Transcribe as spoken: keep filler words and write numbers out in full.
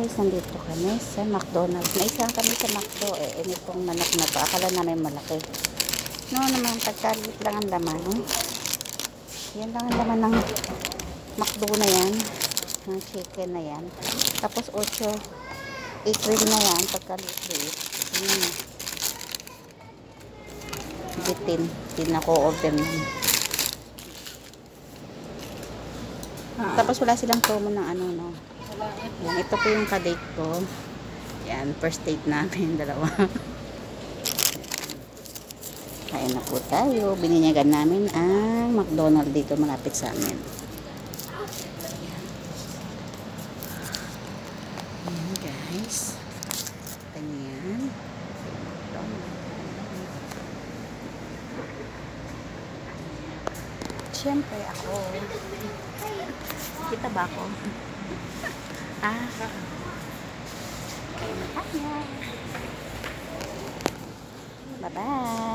guys, nandito kami sa McDonald's. Naisahan kami sa McDo eh. Ini pong manok na to. Akala namin malaki. No naman, pagkalit lang ang laman. Oh. Yan lang ang laman ng McDo na yan. Ng chicken na yan. Tapos ocho April na yan. Pagkalit-lit. Yan. Bitin. Din ako order naman. Tapos wala silang promo ng ano, no. Yan, ito po yung ka-date ko. Yan, first date namin, dalawa. Kain na po tayo. Bininyagan namin ang McDonald's dito malapit sa amin. Yan, guys. Ganyan. Siyempre ako. Kita ba ako? Ah. Bye-bye.